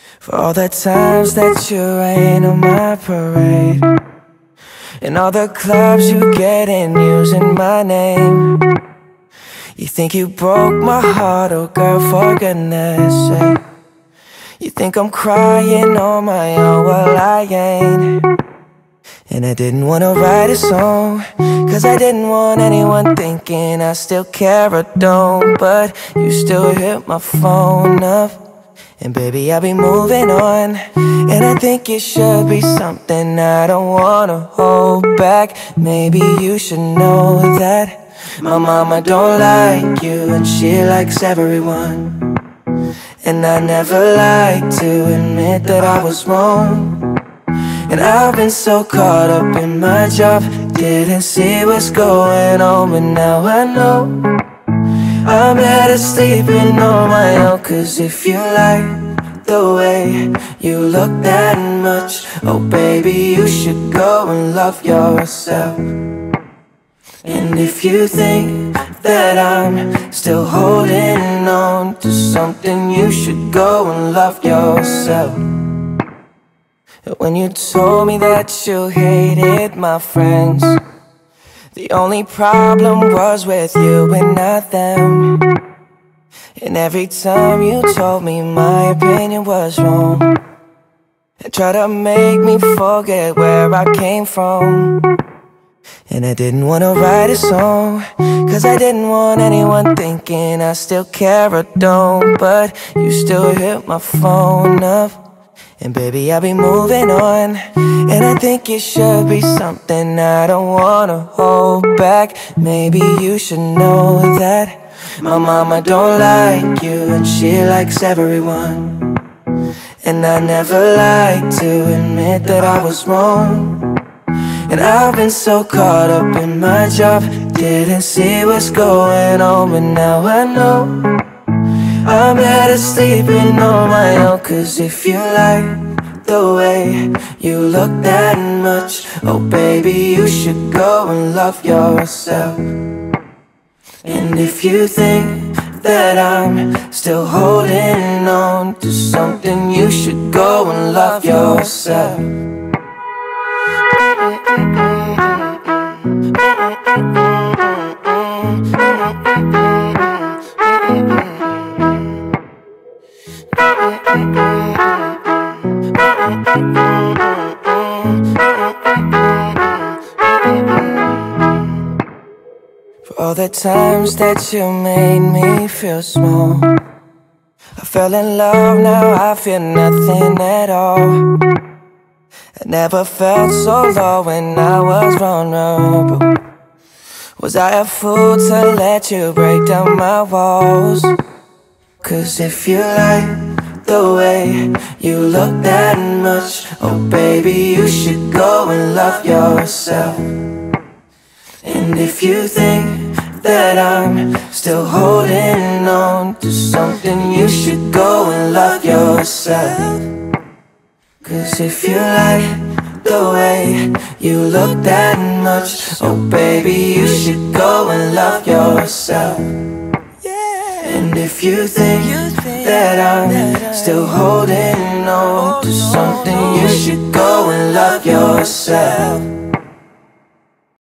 For all the times that you rain on my parade, and all the clubs you get in using my name. You think you broke my heart, oh girl, for goodness sake. You think I'm crying on my own, well I ain't. And I didn't wanna write a song, cause I didn't want anyone thinking I still care or don't. But you still hit my phone up, and baby, I'll be moving on. And I think it should be something I don't wanna hold back. Maybe you should know that my mama don't like you, and she likes everyone. And I never like to admit that I was wrong. And I've been so caught up in my job, didn't see what's going on. But now I know I'm better sleeping on my own. Cause if you like the way you look that much, oh baby, you should go and love yourself. And if you think that I'm still holding on to something, you should go and love yourself. When you told me that you hated my friends, the only problem was with you and not them. And every time you told me my opinion was wrong, and tried to make me forget where I came from. And I didn't wanna write a song, cause I didn't want anyone thinking I still care or don't. But you still hit my phone up, and baby, I'll be moving on. And I think it should be something I don't wanna hold back. Maybe you should know that my mama don't like you, and she likes everyone. And I never like to admit that I was wrong. And I've been so caught up in my job, didn't see what's going on. But now I know I'm better sleeping on my own. Cause if you like the way you look that much, oh baby, you should go and love yourself. And if you think that I'm still holding on to something, you should go and love yourself. For all the times that you made me feel small, I fell in love, now I feel nothing at all. I never felt so low when I was vulnerable. Was I a fool to let you break down my walls? Cause if you like the way you look that much, oh baby, you should go and love yourself. And if you think that I'm still holding on to something, you should go and love yourself. Cause if you like the way you look that much, oh baby, you should go and love yourself. And if you think that I'm still holding on to something, you should go and love yourself.